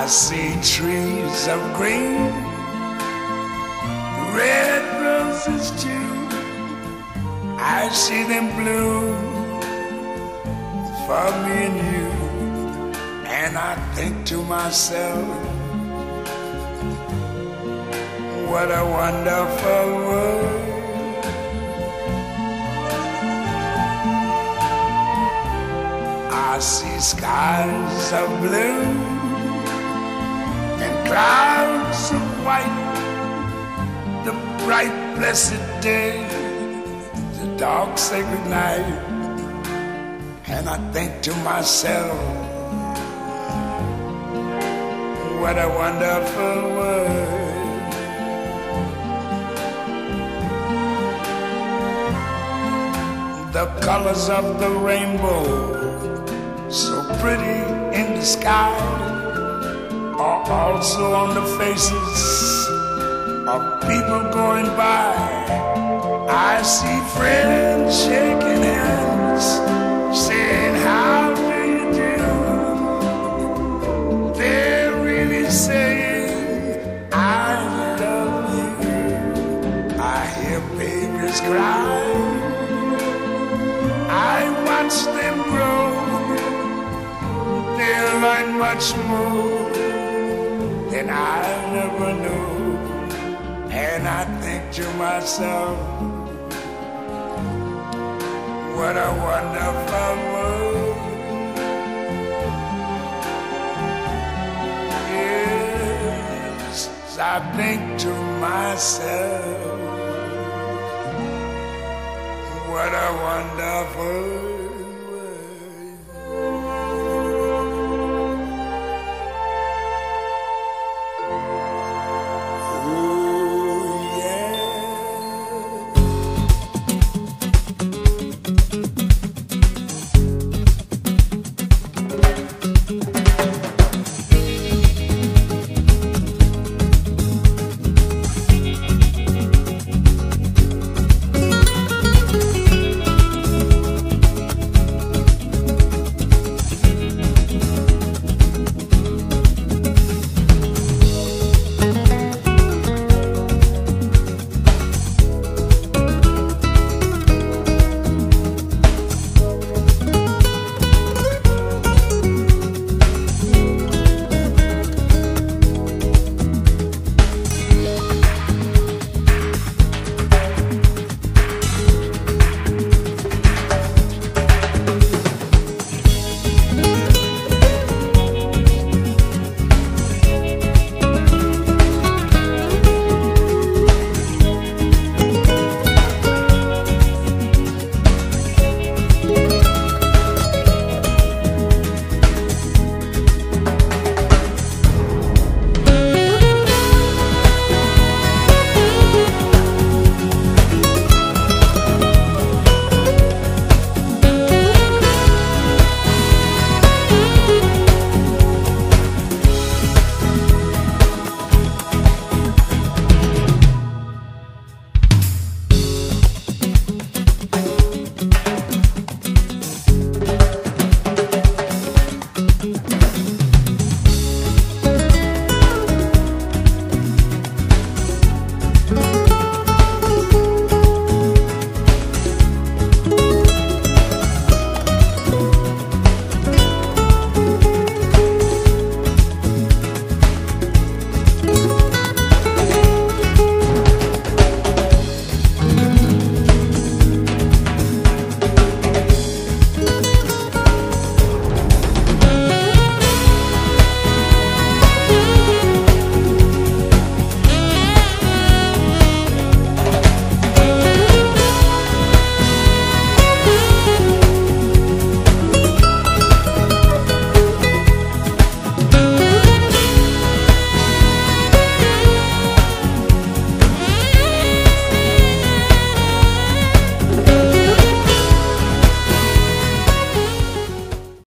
I see trees of green, red roses too. I see them bloom for me and you. And I think to myself, what a wonderful world. I see skies of blue and clouds of white, the bright blessed day, the dark sacred night. And I think to myself, what a wonderful world. The colors of the rainbow, so pretty in the sky, are also on the faces of people going by. I see friends shaking hands, saying, how do you do? They're really saying, I love you. I hear babies cry, I watch them grow. They'll learn much more than I never knew. And I think to myself, what a wonderful world. Yes, I think to myself, what a wonderful